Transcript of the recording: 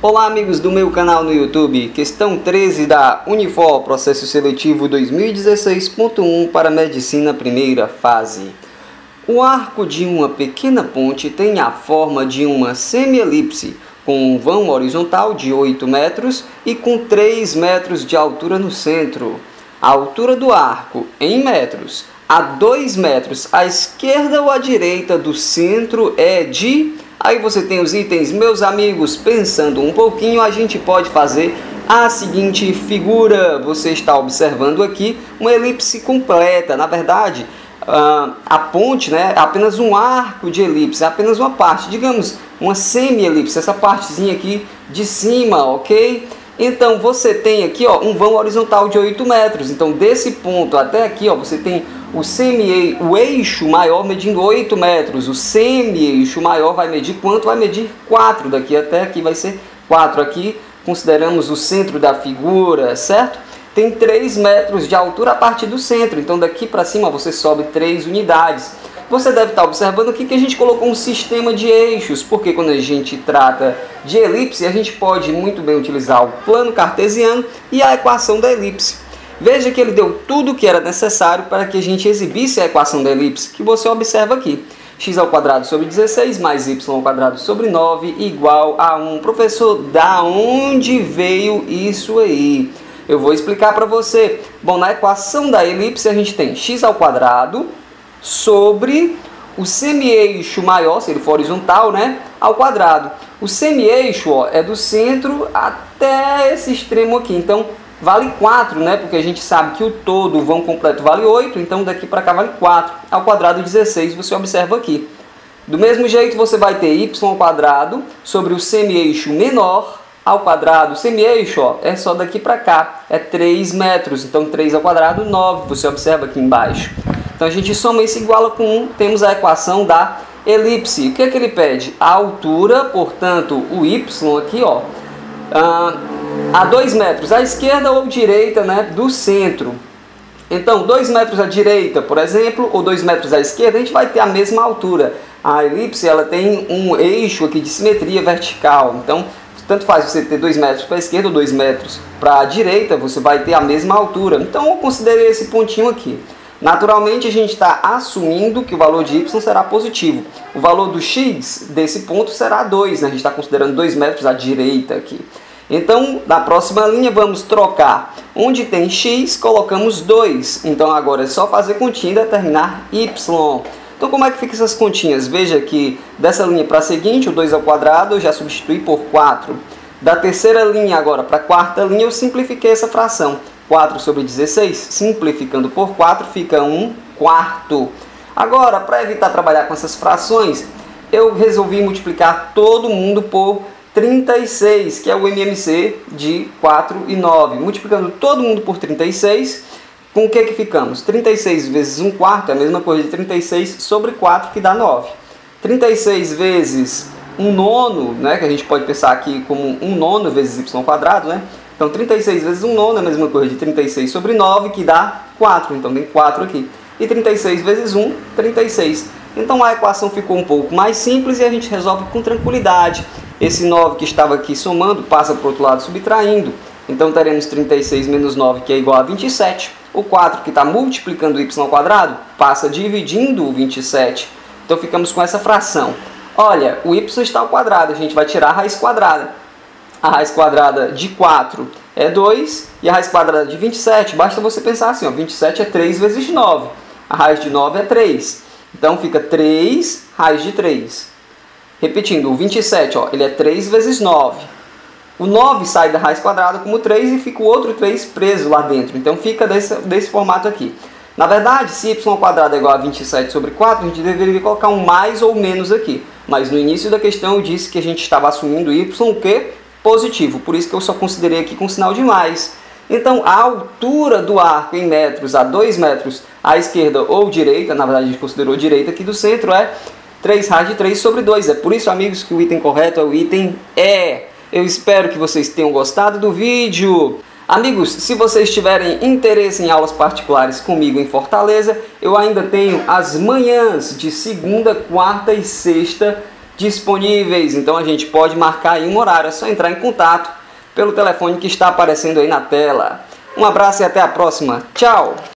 Olá amigos do meu canal no YouTube, questão 13 da Unifor, processo seletivo 2016.1 para medicina primeira fase. O arco de uma pequena ponte tem a forma de uma semielipse, com um vão horizontal de 8 metros e com 3 metros de altura no centro. A altura do arco, em metros, a 2 metros à esquerda ou à direita do centro é de... Aí você tem os itens, meus amigos, pensando um pouquinho, a gente pode fazer a seguinte figura. Você está observando aqui uma elipse completa. Na verdade, a ponte, né, é apenas um arco de elipse, é apenas uma parte, digamos, uma semi-elipse, essa partezinha aqui de cima, ok? Então, você tem aqui ó, um vão horizontal de 8 metros. Então, desse ponto até aqui, ó, você tem o eixo maior medindo 8 metros. O semi-eixo maior vai medir quanto? Vai medir 4. Daqui até aqui vai ser 4. Aqui, consideramos o centro da figura, certo? Tem 3 metros de altura a partir do centro. Então, daqui para cima, você sobe 3 unidades. Você deve estar observando aqui que a gente colocou um sistema de eixos, porque quando a gente trata de elipse, a gente pode muito bem utilizar o plano cartesiano e a equação da elipse. Veja que ele deu tudo o que era necessário para que a gente exibisse a equação da elipse, que você observa aqui. X² sobre 16 mais y² sobre 9 igual a 1. Professor, da onde veio isso aí? Eu vou explicar para você. Bom, na equação da elipse a gente tem x² sobre o semi-eixo maior, se ele for horizontal, né, ao quadrado. O semi-eixo é do centro até esse extremo aqui, então vale 4, né, porque a gente sabe que o todo, o vão completo, vale 8, então daqui para cá vale 4, ao quadrado 16, você observa aqui. Do mesmo jeito, você vai ter y² sobre o semi-eixo menor ao quadrado. O semi-eixo é só daqui para cá, é 3 metros, então 3² 9, você observa aqui embaixo. Então a gente soma isso iguala com 1, temos a equação da elipse. O que é que ele pede? A altura, portanto, o y aqui, ó, a 2 metros à esquerda ou direita, né, do centro. Então, 2 metros à direita, por exemplo, ou 2 metros à esquerda, a gente vai ter a mesma altura. A elipse, ela tem um eixo aqui de simetria vertical. Então, tanto faz você ter 2 metros para a esquerda ou 2 metros para a direita, você vai ter a mesma altura. Então, eu considerei esse pontinho aqui. Naturalmente, a gente está assumindo que o valor de y será positivo. O valor do x desse ponto será 2, né? A gente está considerando 2 metros à direita aqui. Então, na próxima linha, vamos trocar. Onde tem x, colocamos 2. Então, agora é só fazer continha e determinar y. Então, como é que ficam essas continhas? Veja que dessa linha para a seguinte, o 2² eu já substituí por 4. Da terceira linha agora para a quarta linha, eu simplifiquei essa fração. 4 sobre 16, simplificando por 4, fica 1/4. Agora, para evitar trabalhar com essas frações, eu resolvi multiplicar todo mundo por 36, que é o MMC de 4 e 9. Multiplicando todo mundo por 36, com o que ficamos? 36 vezes 1/4 é a mesma coisa de 36 sobre 4, que dá 9. 36 vezes 1/9, né, que a gente pode pensar aqui como 1/9 vezes y², né? Então, 36 vezes 1/9 é a mesma coisa de 36 sobre 9, que dá 4. Então, tem 4 aqui. E 36 vezes 1, 36. Então, a equação ficou um pouco mais simples e a gente resolve com tranquilidade. Esse 9 que estava aqui somando passa para o outro lado subtraindo. Então, teremos 36 menos 9, que é igual a 27. O 4, que está multiplicando o y² passa dividindo o 27. Então, ficamos com essa fração. Olha, o y está ao quadrado, a gente vai tirar a raiz quadrada. A raiz quadrada de 4 é 2 e a raiz quadrada de 27, basta você pensar assim, ó, 27 é 3 vezes 9. A raiz de 9 é 3. Então fica 3 raiz de 3. Repetindo, o 27, ó, ele é 3 vezes 9. O 9 sai da raiz quadrada como 3 e fica o outro 3 preso lá dentro. Então fica desse formato aqui. Na verdade, se y² é igual a 27 sobre 4, a gente deveria colocar um mais ou menos aqui. Mas no início da questão eu disse que a gente estava assumindo y o quê? Positivo, por isso que eu só considerei aqui com sinal de mais. Então, a altura do arco em metros a 2 metros à esquerda ou direita, na verdade a gente considerou direita aqui do centro, é 3 raiz de 3 sobre 2. É por isso, amigos, que o item correto é o item E. Eu espero que vocês tenham gostado do vídeo. Amigos, se vocês tiverem interesse em aulas particulares comigo em Fortaleza, eu ainda tenho as manhãs de segunda, quarta e sexta disponíveis. Então a gente pode marcar aí um horário, é só entrar em contato pelo telefone que está aparecendo aí na tela. Um abraço e até a próxima. Tchau!